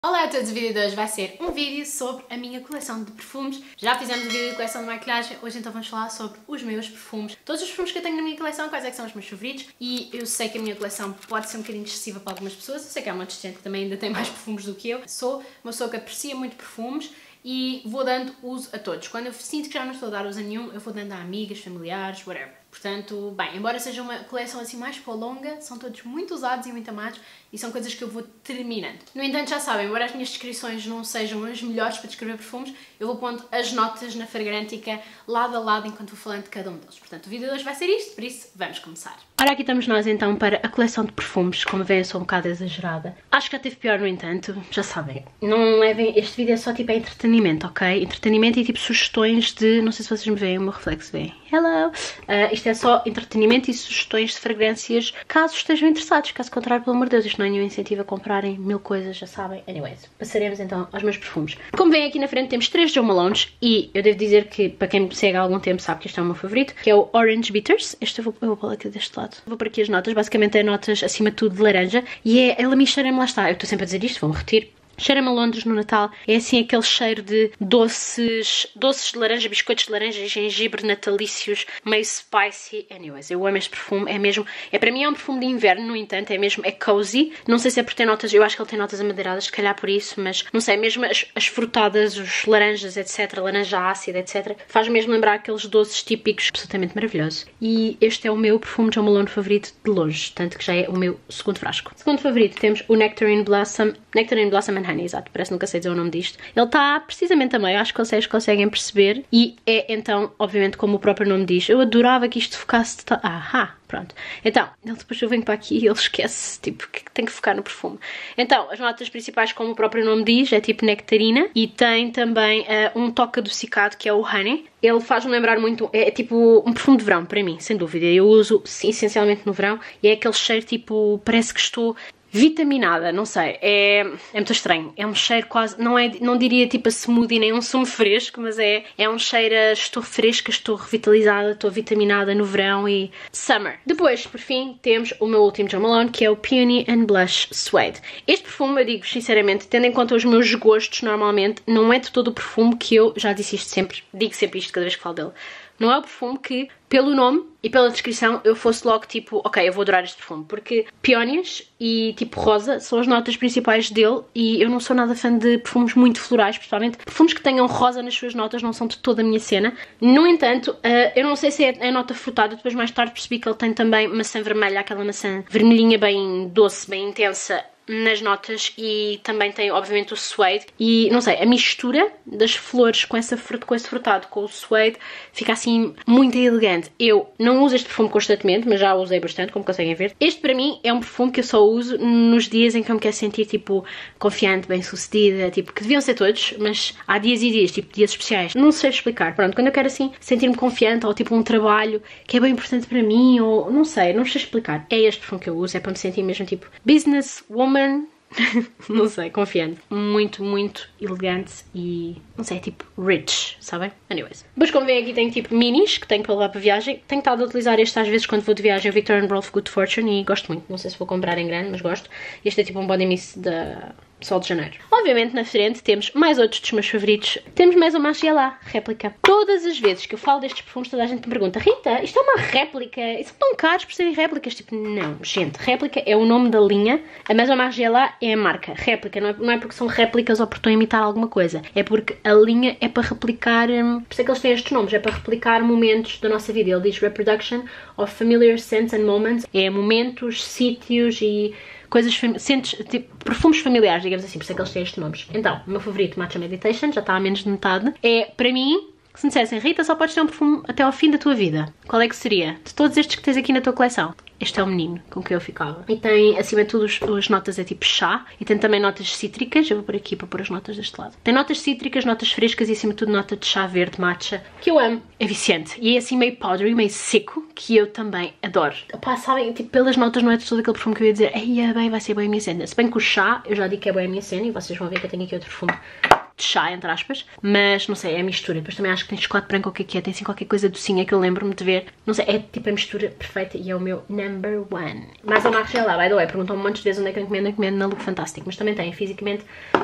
Olá a todos, o vídeo de hoje vai ser um vídeo sobre a minha coleção de perfumes. Já fizemos o vídeo de coleção de maquilhagem, hoje então vamos falar sobre os meus perfumes. Todos os perfumes que eu tenho na minha coleção, quais é que são os meus favoritos, e eu sei que a minha coleção pode ser um bocadinho excessiva para algumas pessoas, eu sei que há muita gente que também ainda tem mais perfumes do que eu. Sou uma pessoa que aprecia muito perfumes e vou dando uso a todos. Quando eu sinto que já não estou a dar uso a nenhum, eu vou dando a amigas, familiares, whatever. Portanto, bem, embora seja uma coleção assim mais para longa, são todos muito usados e muito amados e são coisas que eu vou terminando. No entanto, já sabem, embora as minhas descrições não sejam as melhores para descrever perfumes, eu vou pondo as notas na Fragrântica lado a lado enquanto vou falando de cada um deles. Portanto, o vídeo de hoje vai ser isto, por isso, vamos começar. Ora, aqui estamos nós então para a coleção de perfumes. Como veem, eu sou um bocado exagerada. Acho que já teve pior, no entanto, já sabem. Não levem, este vídeo é só tipo entretenimento, ok? Entretenimento e tipo sugestões de, não sei se vocês me veem, o meu reflexo vem. Hello! Isto é só entretenimento e sugestões de fragrâncias, caso estejam interessados. Caso contrário, pelo amor de Deus, isto não é nenhum incentivo a comprarem 1000 coisas, já sabem. Anyways, passaremos então aos meus perfumes. Como veem aqui na frente, temos 3 Jo Malones e eu devo dizer que, para quem me segue há algum tempo, sabe que este é o meu favorito, que é o Orange Bitters. Este eu vou pôr aqui deste lado. Vou por aqui as notas, basicamente é notas acima de tudo de laranja e ela me cheira-me, lá está, eu estou sempre a dizer isto, vou-me repetir. Cheira-me a Londres no Natal, é assim aquele cheiro de doces de laranja, biscoitos de laranja e gengibre natalícios, meio spicy. Anyways, eu amo este perfume, para mim é um perfume de inverno, no entanto, é cozy. Não sei se é por ter notas, eu acho que ele tem notas amadeiradas, se calhar por isso, mas não sei, mesmo as frutadas, os laranjas, etc, laranja ácida, etc, faz mesmo lembrar aqueles doces típicos, absolutamente maravilhoso. E este é o meu perfume de Jo Malone favorito de longe, tanto que já é o meu segundo frasco. Segundo favorito temos o Nectarine Blossom and Honey, exato, parece que nunca sei dizer o nome disto. Ele está precisamente a meio, acho que vocês conseguem perceber, e é então, obviamente, como o próprio nome diz. Eu adorava que isto focasse de tal... Pronto. Então, depois eu venho para aqui e ele esquece, tipo, que tem que focar no perfume. Então, as notas principais, como o próprio nome diz, é tipo nectarina e tem também um toque adocicado, que é o honey. Ele faz-me lembrar muito, é tipo um perfume de verão, para mim, sem dúvida. Eu uso, sim, essencialmente no verão, e é aquele cheiro, tipo, parece que estou vitaminada, não sei, é muito estranho, é um cheiro quase, não diria tipo a smoothie nem um sumo fresco, mas é um cheiro a estou fresca, estou revitalizada, estou vitaminada no verão e summer. Depois, por fim, temos o meu último Jo Malone, que é o Peony and Blush Suede. Este perfume, eu digo sinceramente, tendo em conta os meus gostos normalmente, não é de todo o perfume que eu, já disse isto sempre, digo sempre isto cada vez que falo dele, não é o perfume que, pelo nome e pela descrição, eu fosse logo tipo, ok, eu vou adorar este perfume, porque peónias e tipo rosa são as notas principais dele e eu não sou nada fã de perfumes muito florais, principalmente perfumes que tenham rosa nas suas notas não são de toda a minha cena. No entanto, eu não sei se é a nota frutada, depois mais tarde percebi que ele tem também maçã vermelha, aquela maçã vermelhinha bem doce, bem intensa nas notas, e também tem obviamente o suede e não sei, a mistura das flores com esse frutado com o suede fica assim muito elegante. Eu não uso este perfume constantemente, mas já o usei bastante, como conseguem ver. Este para mim é um perfume que eu só uso nos dias em que eu me quero sentir tipo confiante, bem sucedida, tipo que deviam ser todos, mas há dias e dias, tipo dias especiais, não sei explicar. Pronto, quando eu quero assim sentir-me confiante ou tipo um trabalho que é bem importante para mim ou não sei explicar, é este perfume que eu uso, é para me sentir mesmo tipo business woman. Não sei, confiante. Muito, muito elegante e, não sei, tipo rich, sabem? Anyways. Depois, como veem aqui, tenho tipo minis que tenho para levar para viagem. Tenho estado a utilizar este às vezes quando vou de viagem, o Viktor & Rolf Good Fortune, e gosto muito. Não sei se vou comprar em grande, mas gosto. Este é tipo um body mist da Sol de Janeiro. Obviamente, na frente temos mais outros dos meus favoritos. Temos mais uma Margiela réplica. Todas as vezes que eu falo destes perfumes, toda a gente me pergunta: Rita, isto é uma réplica? E são tão caros por serem réplicas? Tipo, não, gente, réplica é o nome da linha. A Maison Margiela é a marca. Réplica não é porque são réplicas ou porque estão a imitar alguma coisa. É porque a linha é para replicar, por isso é que eles têm estes nomes, é para replicar momentos da nossa vida. Ele diz Reproduction of Familiar Scents and Moments. É momentos, sítios e coisas, tipo, perfumes familiares, digamos assim, por isso é que eles têm estes nomes. Então, o meu favorito, Matcha Meditation, já está a menos de metade. É, para mim, se me dissessem, Rita, só podes ter um perfume até ao fim da tua vida, qual é que seria? De todos estes que tens aqui na tua coleção, este é o menino com quem eu ficava. E tem, acima de tudo, as notas é tipo chá. E tem também notas cítricas. Eu vou por aqui para pôr as notas deste lado. Tem notas cítricas, notas frescas e acima de tudo nota de chá verde matcha, que eu amo. É viciante. E é assim meio powdery, meio seco, que eu também adoro. Opá, sabem, tipo, pelas notas não é de todo aquele perfume que eu ia dizer, ei, bem, vai ser bem a minha cena. Se bem que o chá, eu já digo que é bem a minha cena, e vocês vão ver que eu tenho aqui outro perfume de chá, entre aspas, mas não sei, é a mistura. Depois também acho que tem chocolate branco, o que é, tem assim qualquer coisa docinha que eu lembro-me de ver, não sei, é tipo a mistura perfeita e é o meu number one. Mais a Margiela, by the way, perguntam-me um monte de vezes onde é que eu encomendo na Look Fantastic, mas também tem fisicamente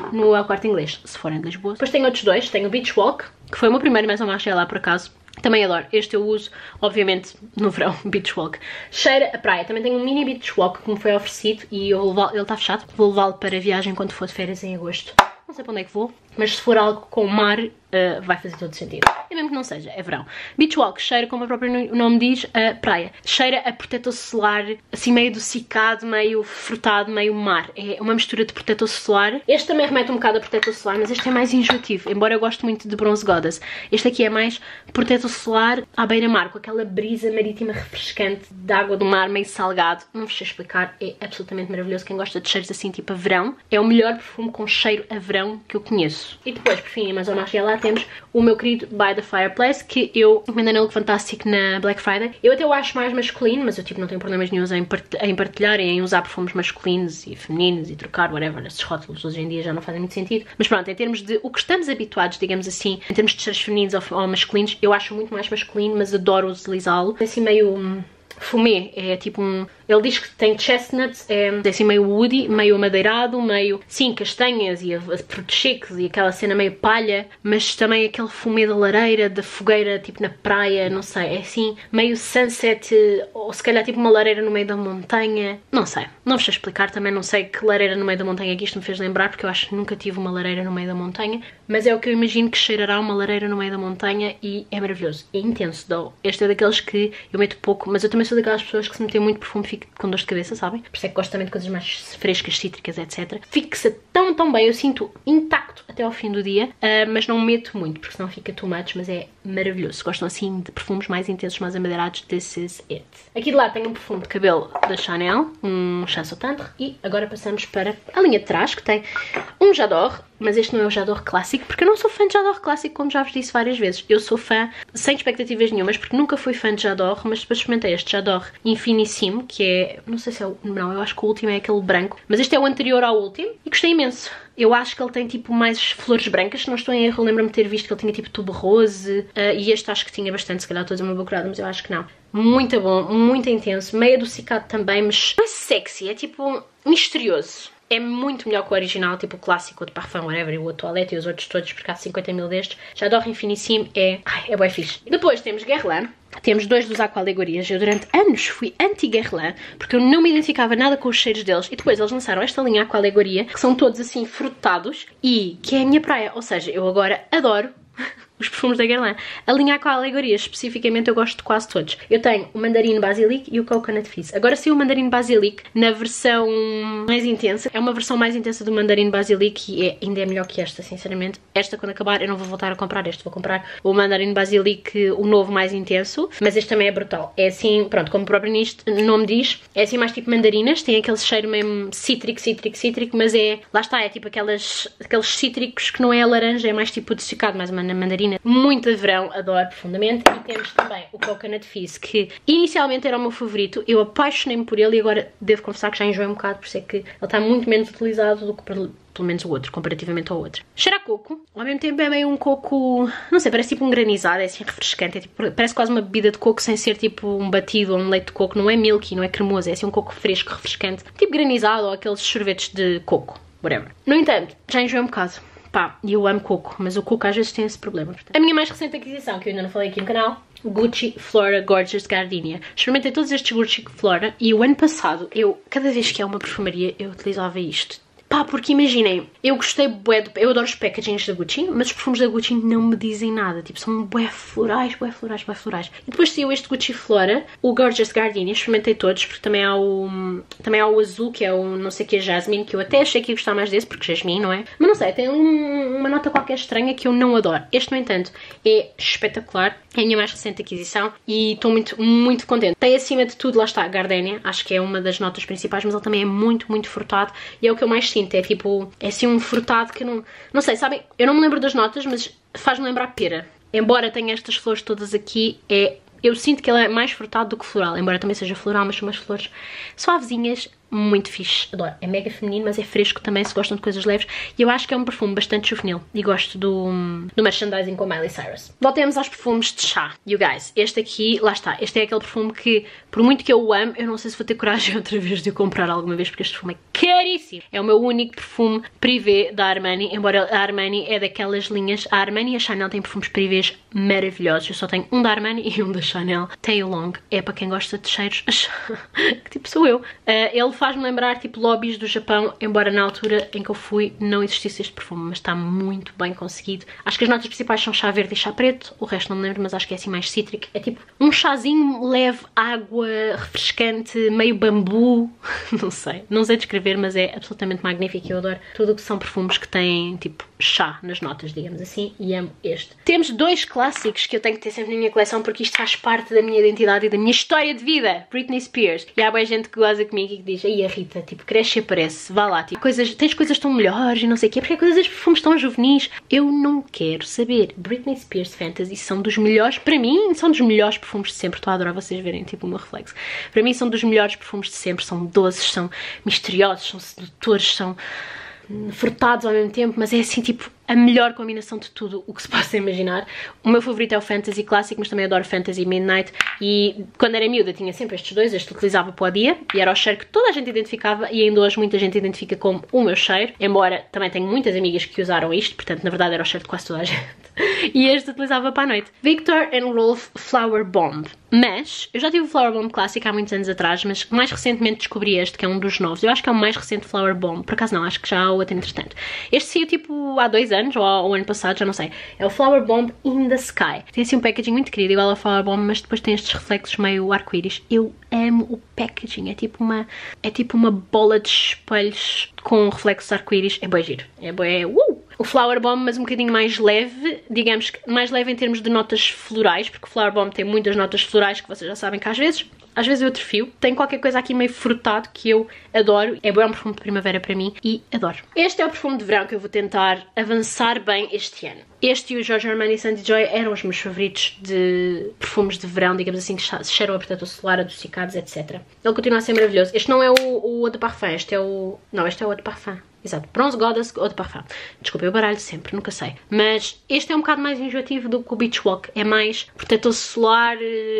no El Corte Inglês, se forem de Lisboa. Depois tenho outros dois, tenho o Beach Walk, que foi o meu primeiro Maison Margiela lá por acaso. Também adoro. Este eu uso, obviamente, no verão, Beach Walk. Cheira a praia. Também tenho um mini Beach Walk que me foi oferecido e eu vou levá-lo, ele está fechado. Vou levá-lo para a viagem quando for de férias em agosto. Não sei para onde é que vou, mas se for algo com mar, vai fazer todo sentido. E mesmo que não seja, é verão. Beach Walk cheira, como o próprio nome diz, a praia. Cheira a protetor solar, assim meio adocicado, meio frutado, meio mar. É uma mistura de protetor solar. Este também remete um bocado a protetor solar, mas este é mais enjoativo, embora eu goste muito de Bronze Goddess. Este aqui é mais protetor solar à beira-mar, com aquela brisa marítima refrescante de água do mar, meio salgado. Não vos sei explicar, é absolutamente maravilhoso. Quem gosta de cheiros assim, tipo a verão, é o melhor perfume com cheiro a verão que eu conheço. E depois, por fim, em Maison Margiela, temos o meu querido By the Fireplace, que eu encomendei na Look Fantastic na Black Friday. Eu até o acho mais masculino, mas eu tipo não tenho problemas nenhum em partilhar e em usar perfumes masculinos e femininos e trocar, whatever. Esses rótulos hoje em dia já não fazem muito sentido. Mas pronto, em termos de o que estamos habituados, digamos assim, em termos de cheiros femininos ou masculinos, eu acho muito mais masculino, mas adoro utilizá-lo. É assim meio fumê, é tipo um... Ele diz que tem chestnuts, é assim meio woody, meio amadeirado, meio, sim, castanhas e frutos secos e aquela cena meio palha, mas também aquele fumê da lareira, da fogueira, tipo na praia, não sei, é assim, meio sunset, ou se calhar tipo uma lareira no meio da montanha, não sei, não vos sei explicar, também não sei que lareira no meio da montanha que isto me fez lembrar, porque eu acho que nunca tive uma lareira no meio da montanha, mas é o que eu imagino que cheirará uma lareira no meio da montanha e é maravilhoso, é intenso, though. Este é daqueles que eu meto pouco, mas eu também sou daquelas pessoas que se metem muito perfume fico com dor de cabeça, sabem? Por isso é que gosto também de coisas mais frescas, cítricas, etc. Fixa tão bem, eu sinto intacto até ao fim do dia, mas não meto muito, porque senão fica too much, mas é maravilhoso. Se gostam assim de perfumes mais intensos, mais amadeirados, this is it. Aqui de lá tenho um perfume de cabelo da Chanel, um Chasse au Tendre, e agora passamos para a linha de trás, que tem um J'adore, mas este não é o J'adore clássico, porque eu não sou fã de J'adore clássico, como já vos disse várias vezes. Eu sou fã, sem expectativas nenhumas, porque nunca fui fã de J'adore, mas depois experimentei este J'adore Infinissimo, que é, não sei se é o, não, eu acho que o último é aquele branco, mas este é o anterior ao último, e gostei imenso. Eu acho que ele tem tipo mais flores brancas, se não estou em erro, lembro-me de ter visto que ele tinha tipo tuberose, e este acho que tinha bastante, se calhar estou a dizer uma bocurada, mas eu acho que não. Muito bom, muito intenso, meio adocicado também, mas não é sexy, é tipo misterioso. É muito melhor que o original, tipo o clássico, o de Parfum, whatever, e o Toilette e os outros todos, porque há 50 mil destes. J'adore Infinissimo, é bué fixe. Depois temos Guerlain. Temos dois dos Aqualegorias. Eu durante anos fui anti-Guerlain, porque eu não me identificava nada com os cheiros deles. E depois eles lançaram esta linha Aqualegoria, que são todos assim frutados, e que é a minha praia. Ou seja, eu agora adoro os perfumes da Guerlain. A linha Aqualegoria, especificamente, eu gosto de quase todos. Eu tenho o Mandarino Basilic e o Coconut Fizz. Agora sim o Mandarino Basilic na versão mais intensa. É uma versão mais intensa do Mandarino Basilic e ainda é melhor que esta, sinceramente. Esta, quando acabar, eu não vou voltar a comprar este. Vou comprar o Mandarino Basilic, o novo mais intenso. Mas este também é brutal. É assim, pronto, como o próprio nome diz, é assim mais tipo mandarinas. Tem aquele cheiro mesmo cítrico, mas é, lá está, é tipo aqueles cítricos que não é a laranja, é mais tipo adocicado, mais uma mandarina. Muito de verão, adoro profundamente. E temos também o Coconut Fizz, que inicialmente era o meu favorito. Eu apaixonei-me por ele e agora devo confessar que já enjoei um bocado, por isso é que ele está muito menos utilizado do que pelo menos o outro, comparativamente ao outro. Cheira a coco, ao mesmo tempo é meio um coco, não sei, parece tipo um granizado, é assim refrescante, é tipo, parece quase uma bebida de coco sem ser tipo um batido ou um leite de coco, não é milky, não é cremoso, é assim um coco fresco, refrescante, tipo granizado ou aqueles sorvetes de coco, whatever. No entanto, já enjoei um bocado. Pá, e eu amo coco, mas o coco às vezes tem esse problema. Portanto. A minha mais recente aquisição, que eu ainda não falei aqui no canal, Gucci Flora Gorgeous Gardenia. Experimentei todos estes Gucci Flora e o ano passado, cada vez que é uma perfumaria, eu utilizava isto. Pá, porque imaginem, eu gostei bué, eu adoro os packagings da Gucci, mas os perfumes da Gucci não me dizem nada, tipo, são bué florais. E depois saiu este Gucci Flora, o Gorgeous Gardenia, experimentei todos, porque também há o azul, que é o não sei o que, Jasmine, que eu até achei que ia gostar mais desse, porque Jasmine, não é? Mas não sei, tem uma nota qualquer estranha que eu não adoro. Este, no entanto, é espetacular, é a minha mais recente aquisição e estou muito contente. Tem acima de tudo, lá está, a Gardenia, acho que é uma das notas principais, mas ele também é muito frutado e é o que eu mais sinto, é tipo, é assim um frutado que eu não sei, sabem, eu não me lembro das notas, mas faz-me lembrar pera. Embora tenha estas flores todas aqui, eu sinto que ele é mais frutado do que floral, embora também seja floral, mas são umas flores suavezinhas, muito fixe, adoro. É mega feminino, mas é fresco também se gostam de coisas leves. E eu acho que é um perfume bastante juvenil. E gosto do merchandising com a Miley Cyrus. Voltemos aos perfumes de chá. You guys, este aqui, lá está. Este é aquele perfume que, por muito que eu o amo, eu não sei se vou ter coragem outra vez de o comprar alguma vez, porque este perfume é caríssimo. É o meu único perfume privé da Armani, embora a Armani é daquelas linhas. A Armani e a Chanel têm perfumes privés maravilhosos. Eu só tenho um da Armani e um da Chanel. Tail Long. É para quem gosta de cheiros. Que tipo sou eu. Ele faz-me lembrar tipo lobbies do Japão, embora na altura em que eu fui não existisse este perfume, mas está muito bem conseguido. Acho que as notas principais são chá verde e chá preto, o resto não me lembro, mas acho que é assim mais cítrico. É tipo um chazinho leve, água, refrescante, meio bambu, não sei descrever, mas é absolutamente magnífico e eu adoro tudo o que são perfumes que têm tipo chá nas notas, digamos assim, e amo este. Temos dois clássicos que eu tenho que ter sempre na minha coleção porque isto faz parte da minha identidade e da minha história de vida. Britney Spears. E há boa gente que goza comigo e que diz: aí a Rita, tipo, cresce e aparece, vá lá, tipo, tens coisas tão melhores e não sei o quê, porque é coisas de perfumes tão juvenis. Eu não quero saber. Britney Spears Fantasy são dos melhores, para mim, são dos melhores perfumes de sempre. Estou a adorar vocês verem, tipo, o meu reflexo. Para mim são dos melhores perfumes de sempre, são doces, são misteriosos, são sedutores, são frutados ao mesmo tempo, mas é assim, tipo, a melhor combinação de tudo o que se possa imaginar. O meu favorito é o Fantasy Clássico, mas também adoro Fantasy Midnight. E quando era miúda tinha sempre estes dois. Este utilizava para o dia e era o cheiro que toda a gente identificava e ainda hoje muita gente identifica como o meu cheiro. Embora também tenho muitas amigas que usaram isto, portanto na verdade era o cheiro de quase toda a gente. E este utilizava para a noite. Victor & Rolf Flower Bomb. Mas, eu já tive o Flower Bomb clássico há muitos anos atrás, mas mais recentemente descobri este, que é um dos novos. Eu acho que é o mais recente Flower Bomb. Por acaso não, acho que já há outro entretanto. Este saiu tipo há 2 anos, ou o ano passado, já não sei. É o Flower Bomb in the Sky. Tem assim um packaging muito querido, igual ao Flower Bomb, mas depois tem estes reflexos meio arco-íris. Eu amo o packaging. É tipo uma bola de espelhos com reflexos arco-íris. É bem giro. É bem... O Flower Bomb, mas um bocadinho mais leve, digamos que mais leve em termos de notas florais, porque o Flower Bomb tem muitas notas florais que vocês já sabem que às vezes eu atrofio. Tem qualquer coisa aqui meio frutado que eu adoro. É bom, é um perfume de primavera para mim e adoro. Este é o perfume de verão que eu vou tentar avançar bem este ano. Este e o Giorgio Armani Santi Joy eram os meus favoritos de perfumes de verão, digamos assim, que cheiram a protetor solar, adocicados, etc. Ele continua a ser maravilhoso. Este não é o Eau de Parfum, este é o... Não, este é o Eau de Parfum. Exato, Bronze Goddess Eau de Parfum. Desculpa, eu baralho sempre, nunca sei. Mas este é um bocado mais enjoativo do que o Beach Walk. É mais protetor solar,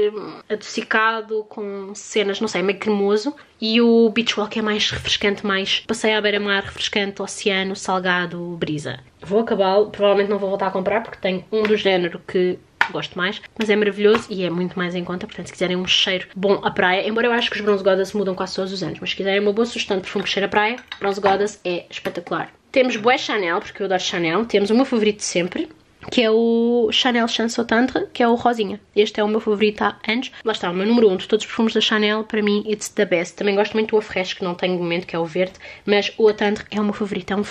adocicado, com cenas, não sei, meio cremoso. E o Beach Walk é mais refrescante, mais passeio à beira-mar, refrescante, oceano, salgado, brisa. Vou acabá-lo, provavelmente não vou voltar a comprar porque tenho um do género que gosto mais, mas é maravilhoso e é muito mais em conta, portanto se quiserem um cheiro bom à praia, embora eu acho que os Bronze Goddess mudam quase todos os anos, mas se quiserem uma boa sugestão de perfume que cheira à praia, Bronze Goddess é espetacular. Temos bué Chanel, porque eu adoro Chanel, temos o meu favorito de sempre, que é o Chanel Chanson Tendre, que é o rosinha. Este é o meu favorito há anos. Lá está, o meu número 1 de todos os perfumes da Chanel, para mim, it's the best. Também gosto muito do Eau Fraiche, que não tenho no momento, que é o verde, mas o Eau Tendre é o meu favorito. É um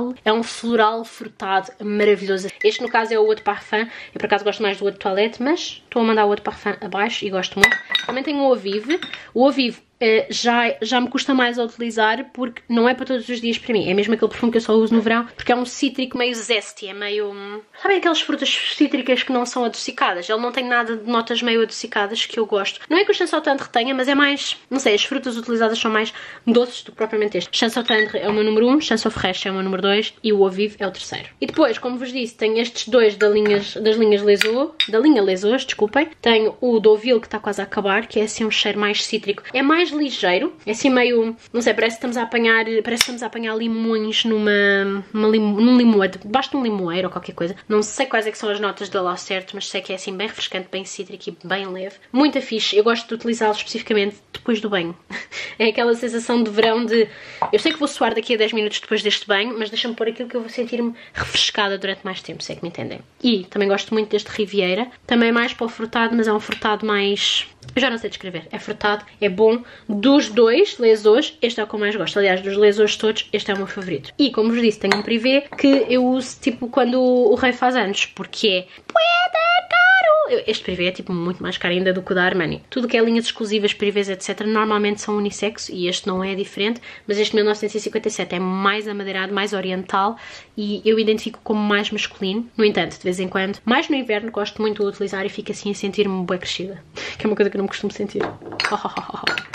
floral frutado maravilhoso. Este, no caso, é o Eau de Parfum. Eu, por acaso, gosto mais do Eau de Toilette, mas estou a mandar o Eau de Parfum abaixo e gosto muito. Também tenho o Eau Vive. O Eau Vive já me custa mais a utilizar porque não é para todos os dias para mim. É mesmo aquele perfume que eu só uso no verão porque é um cítrico meio zesty, é meio... Sabem aquelas frutas cítricas que não são adocicadas? Ele não tem nada de notas meio adocicadas que eu gosto. Não é que o Chanson Tendre tenha, mas é mais... Não sei, as frutas utilizadas são mais doces do que propriamente este. Chanson Tendre é o meu número 1, Chanson Fraiche é o meu número 2 e o Eau Vive é o terceiro. E depois, como vos disse, tenho estes dois das linhas Les Eaux, desculpem. Tenho o Deauville que está quase a acabar, que é assim um cheiro mais cítrico. É mais ligeiro, é assim meio, não sei, parece que estamos a apanhar limões num limoeiro, debaixo de um limoeiro ou qualquer coisa. Não sei quais é que são as notas dele ao certo, mas sei que é assim bem refrescante, bem cítrico e bem leve. Muito fixe, eu gosto de utilizá-lo especificamente depois do banho. É aquela sensação de verão de, eu sei que vou suar daqui a 10 minutos depois deste banho, mas deixa-me pôr aquilo que eu vou sentir-me refrescada durante mais tempo, se é que me entendem. E também gosto muito deste Riviera, também mais para o frutado, mas é um frutado mais... Eu já não sei descrever, é frutado, é bom. Dos dois Les Eaux, este é o que eu mais gosto. Aliás, dos Les Eaux todos, este é o meu favorito. E, como vos disse, tenho um privé que eu uso, tipo, quando o rei faz anos, porque é caro. Este privé é, tipo, muito mais caro ainda do que o da Armani. Tudo que é linhas exclusivas, privés, etc, normalmente são unissex, e este não é diferente, mas este 1957 é mais amadeirado, mais oriental, e eu identifico como mais masculino. No entanto, de vez em quando, mais no inverno, gosto muito de utilizar e fico assim a sentir-me bué crescida, que é uma coisa que eu não me costumo sentir.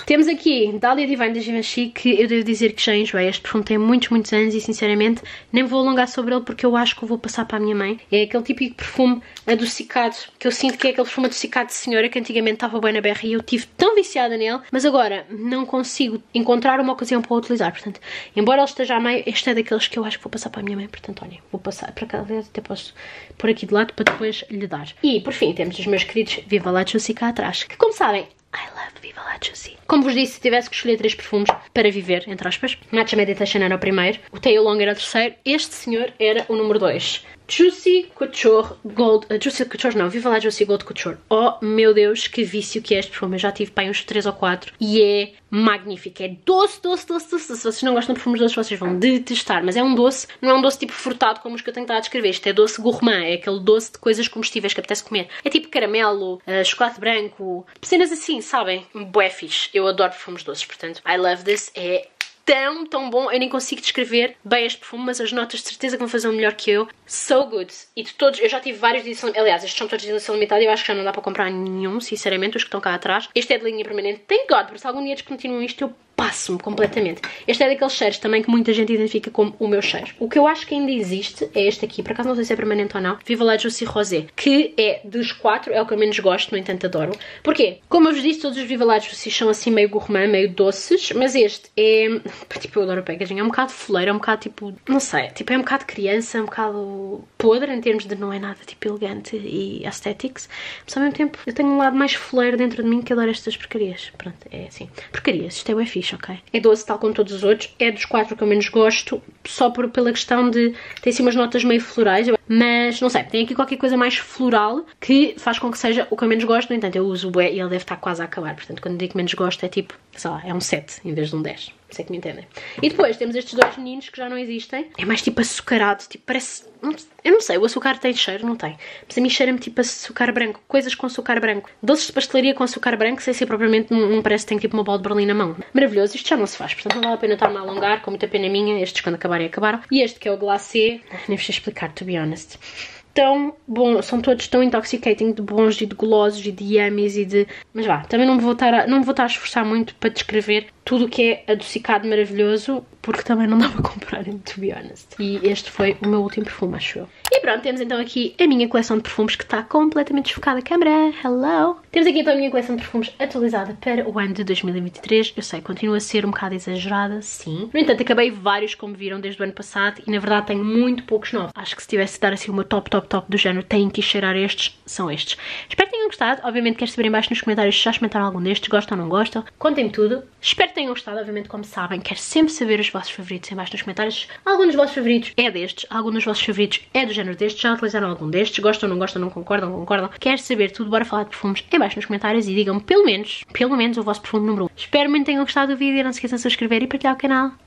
Temos aqui Dahlia Divine da Givenchy, que eu devo dizer que já enjoei. Este perfume tem muitos anos e sinceramente nem vou alongar sobre ele porque eu acho que eu vou passar para a minha mãe. É aquele típico perfume adocicado, que eu sinto que é aquele perfume adocicado de senhora que antigamente estava bem na berra e eu estive tão viciada nele, mas agora não consigo encontrar uma ocasião para o utilizar. Portanto, embora ele esteja a meio, este é daqueles que eu acho que vou passar para a minha mãe. Portanto, olhem, vou passar para cá, até posso pôr aqui de lado para depois lhe dar. E, por fim, temos os meus queridos Viva La Juicy cá atrás, que como sabem, I love Viva La Juicy. Como vos disse, se tivesse que escolher 3 perfumes para viver, entre aspas, Matcha Meditation era o primeiro, o Teo Long era o terceiro, este senhor era o número 2. Juicy Couture Gold, Juicy Couture não, Viva La Juicy Gold Couture. Oh meu Deus, que vício que é este perfume, eu já tive para uns 3 ou 4 e é magnífico, é doce. Se vocês não gostam de perfumes doces, vocês vão detestar, mas é um doce, não é um doce tipo frutado como os que eu tenho estado a descrever, isto é doce gourmand, é aquele doce de coisas comestíveis que apetece comer. É tipo caramelo, chocolate branco, cenas assim, sabem? Bué fixe, eu adoro perfumes doces, portanto, I love this, é tão bom, eu nem consigo descrever bem este perfume, mas as notas de certeza que vão fazer o melhor que eu. So good. E de todos, eu já tive vários de edição, aliás, estes são todos de edição limitada e eu acho que já não dá para comprar nenhum, sinceramente, os que estão cá atrás. Este é de linha permanente, thank God, porque se algum dia descontinuam isto, eu passo-me completamente. Este é daqueles cheiros também que muita gente identifica como o meu cheiro. O que eu acho que ainda existe é este aqui, por acaso não sei se é permanente ou não, Viva La Juicy Rosé, que é dos 4, é o que eu menos gosto, no entanto adoro. Porquê? Como eu vos disse, todos os Viva La Juicy são assim meio gourmand, meio doces, mas este é, tipo, eu adoro o packaging, é um bocado foleiro, é um bocado tipo, não sei, tipo, é um bocado criança, um bocado podre em termos de não é nada tipo elegante e aesthetics, mas ao mesmo tempo eu tenho um lado mais foleiro dentro de mim que adoro estas porcarias. Pronto, é assim, porcarias, isto é bem fixe. Okay. É doce tal como todos os outros, é dos 4 que eu menos gosto, só pela questão de ter assim umas notas meio florais, mas não sei, tem aqui qualquer coisa mais floral que faz com que seja o que eu menos gosto. No entanto, eu uso o bué e ele deve estar quase a acabar, portanto quando digo que menos gosto é tipo, sei lá, é um 7 em vez de um 10, sei que me entendem. E depois temos estes 2 meninos que já não existem, é mais tipo açucarado, tipo parece, eu não sei, o açúcar tem cheiro? Não tem, mas a mim cheira-me tipo açúcar branco, coisas com açúcar branco, doces de pastelaria com açúcar branco, sem ser propriamente, não parece que tem tipo uma bola de Berlim na mão. Maravilhoso, isto já não se faz, portanto não vale a pena estar-me a alongar, com muita pena minha, estes quando acabarem acabaram. E este que é o glacé, nem vos sei explicar, to be honest. Tão bom, são todos tão intoxicating, de bons e de golosos e de yummies e de... Mas vá, também não me vou estar a esforçar muito para descrever tudo o que é adocicado maravilhoso, porque também não dá para comprar, to be honest. E este foi o meu último perfume, acho eu. E pronto, temos então aqui a minha coleção de perfumes que está completamente desfocada. Câmara, hello! Temos aqui então a minha coleção de perfumes atualizada para o ano de 2023. Eu sei, continua a ser um bocado exagerada, sim. No entanto, acabei vários, como viram, desde o ano passado e na verdade tenho muito poucos novos. Acho que se tivesse de dar assim uma top do género, têm que cheirar estes, são estes. Espero que tenham gostado. Obviamente quero saber em baixo nos comentários se já experimentaram algum destes, gostam ou não gostam. Contem-me tudo. Espero que tenham gostado, obviamente, como sabem, quero sempre saber os vossos favoritos em baixo nos comentários. Algum dos vossos favoritos é destes, algum dos vossos favoritos é do género destes, já utilizaram algum destes, gostam ou não gostam, não concordam. Quero saber tudo, bora falar de perfumes em baixo nos comentários e digam-me pelo menos o vosso perfume número 1. Espero muito que tenham gostado do vídeo, não se esqueçam de se inscrever e partilhar o canal.